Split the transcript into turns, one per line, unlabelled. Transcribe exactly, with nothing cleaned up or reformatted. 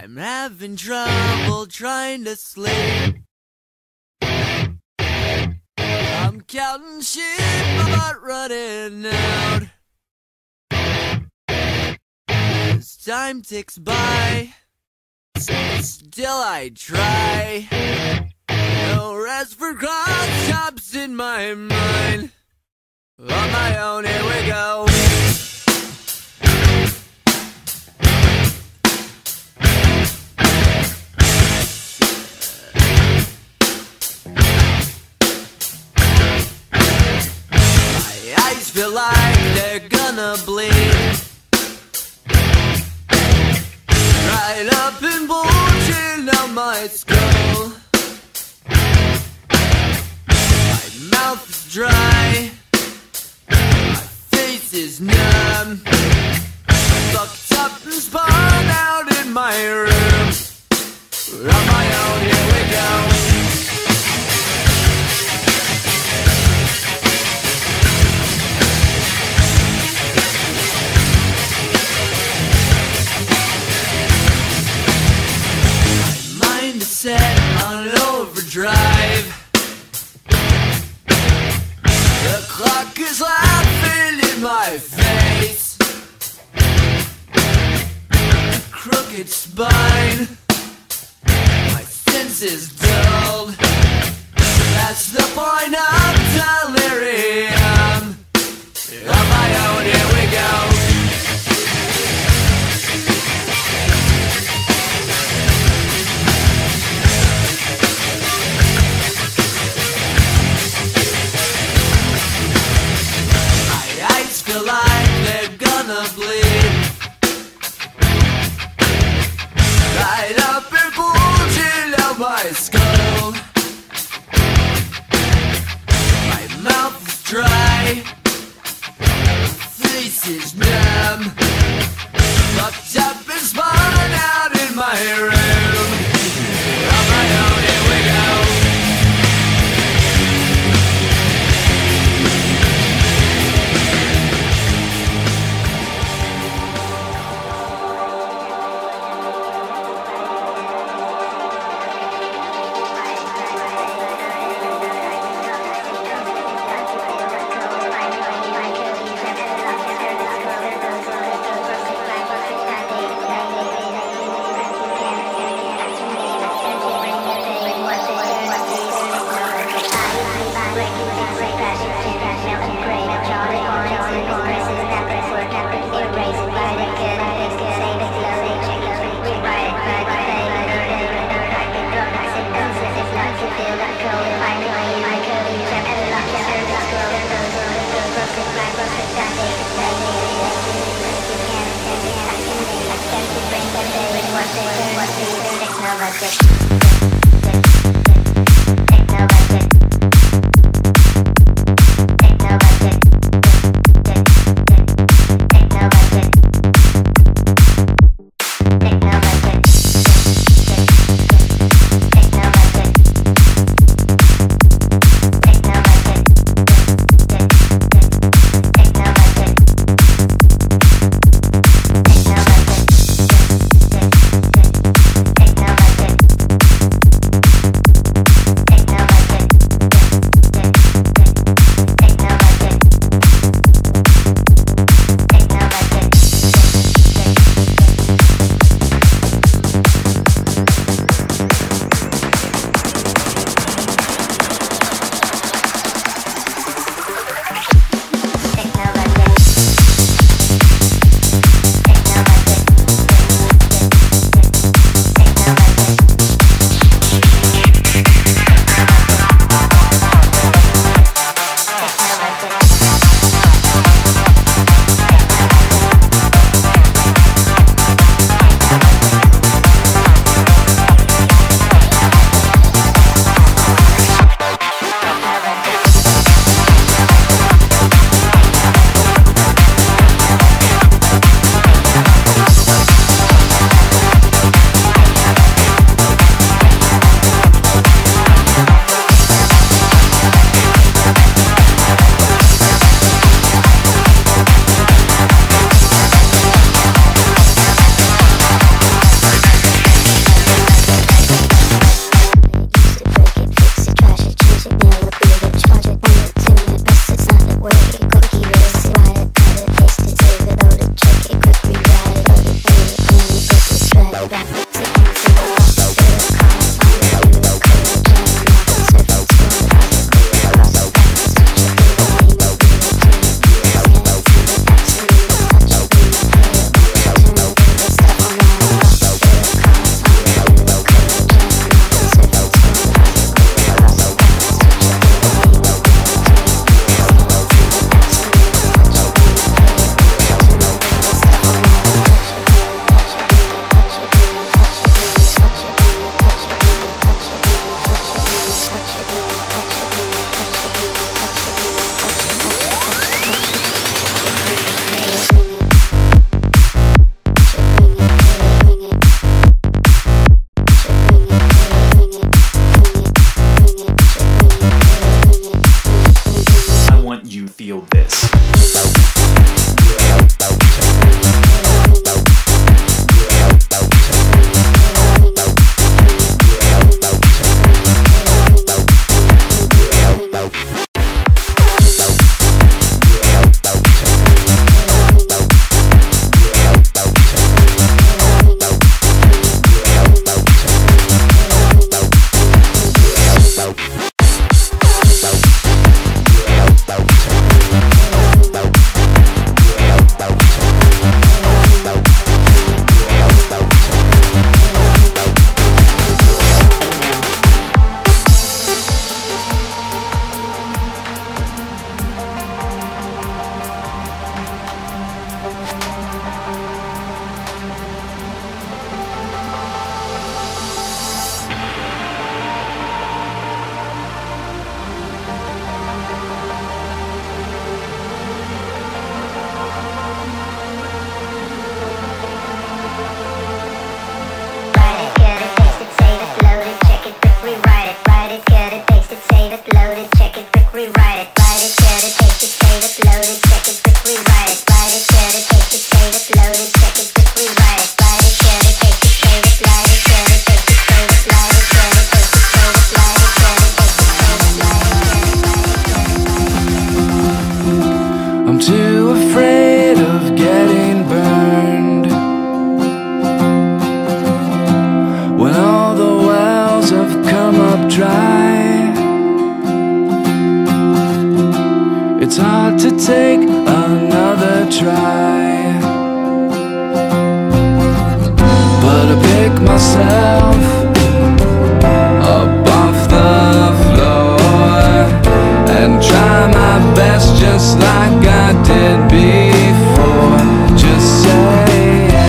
I'm having trouble trying to sleep. I'm counting sheep, about running out. As time ticks by, still I try. No rest for cross chops in my mind. On my own, here we go. My eyes feel like they're gonna bleed. Right up and bulging out my skull. My mouth is dry. My face is numb. Fucked up and spun out in my room. On my own, here we go. Set on overdrive. The clock is laughing in my face. Crooked spine. My senses dulled. That's the point of delirium. On my own, here we go. Feel like they're gonna bleed. Right up and bulging out my skull. My mouth is dry. My face is numb. Fucked up and spun out in my room. On my own, here we go. It's hard to take another try, but I pick myself up off the floor and try my best just like I did before.